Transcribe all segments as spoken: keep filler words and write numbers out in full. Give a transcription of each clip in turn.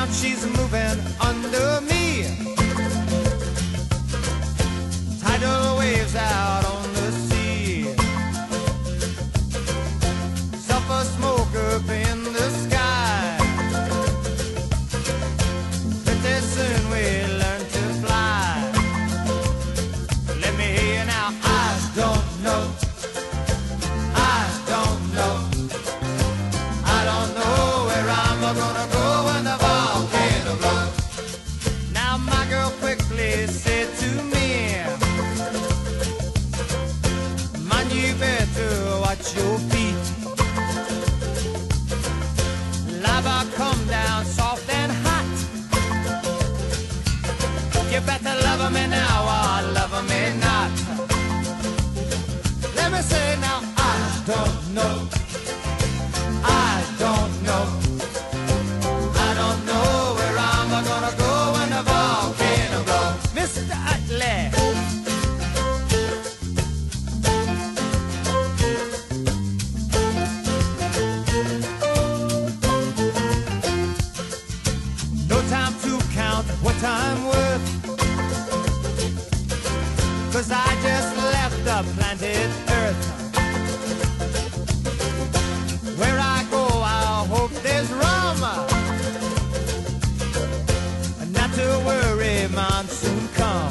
down, she's moving under me. Tidal waves out on the sea. Sulfur smoke up in the sky. Pretty soon we'll learn to fly. Let me hear you now. I don't know. I don't know. I don't know where I'm gonna go when the volcano blows. Now my girl quickly said to me, man, you better watch your feet. Lava come down soft and hot. You better love me now or love me not. Let me say now, I don't know. I don't know. I don't know where I'm gonna go when the volcano blows. Mister Utley. No time to count what I'm worth, 'cause I just left the planet Earth. Where I go, I hope there's rum. Not to worry, monsoon come.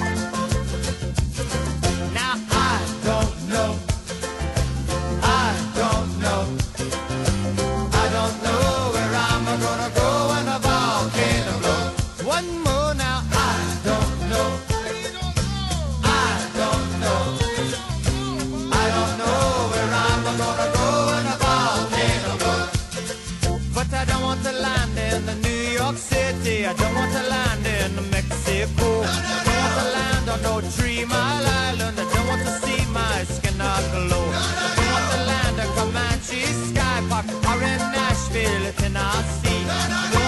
Now I don't know. I don't know. I don't know where I'm gonna go when the volcano blows. One more now. I don't know. I don't know. I don't know where I'm gonna go when the volcano blows. But I don't want to land in the New York City. I don't want to land in Mexico. I don't want to land on no Three Mile Island. I don't want to see my skin glow. I don't want to land in Comanche Sky Park or in Nashville, Tennessee.